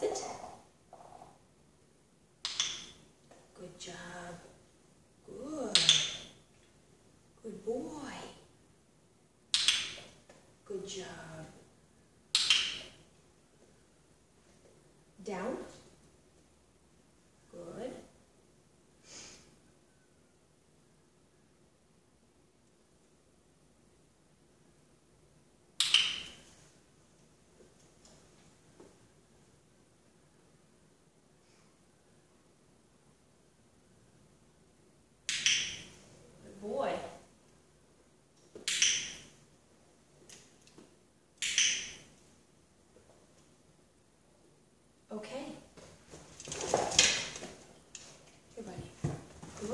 Sit. Good job. Good. Good boy. Good job. Down. Good. Good boy. Okay. Here, buddy. Good.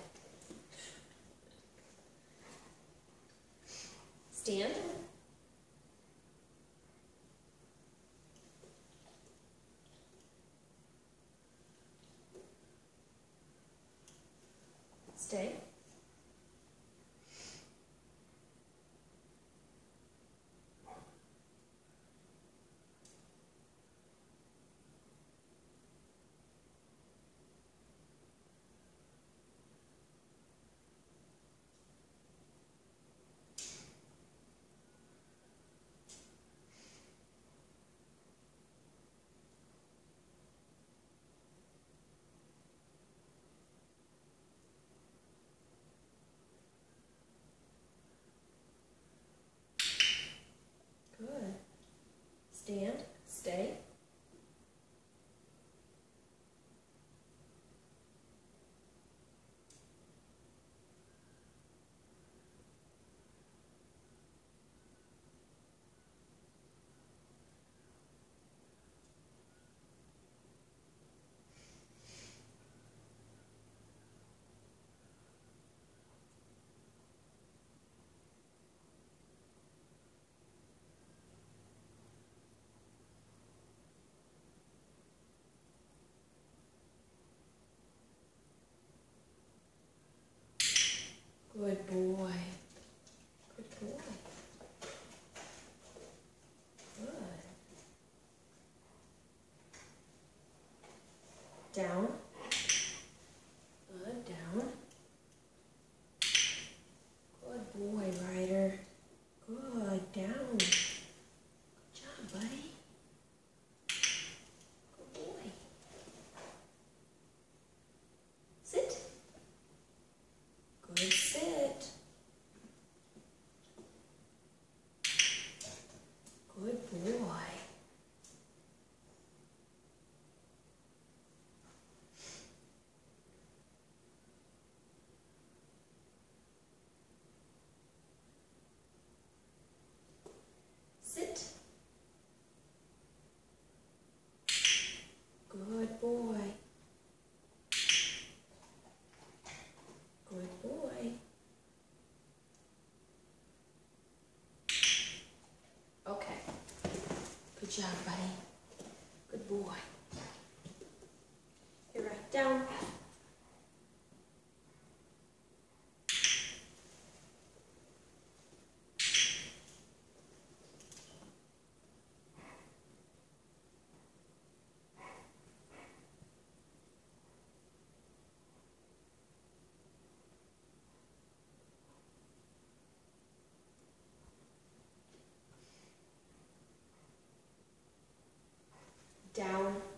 Stand. Stay. Good. Stand. Stay. Good boy. Good boy. Good. Down. Good. Down. Good boy, Ryder. Good. Down. Good job, buddy. Good boy. Sit. Good sit. Good boy. Sit. Good boy. Good boy. Okay. Good job, buddy. Good boy. Here, right down. Down.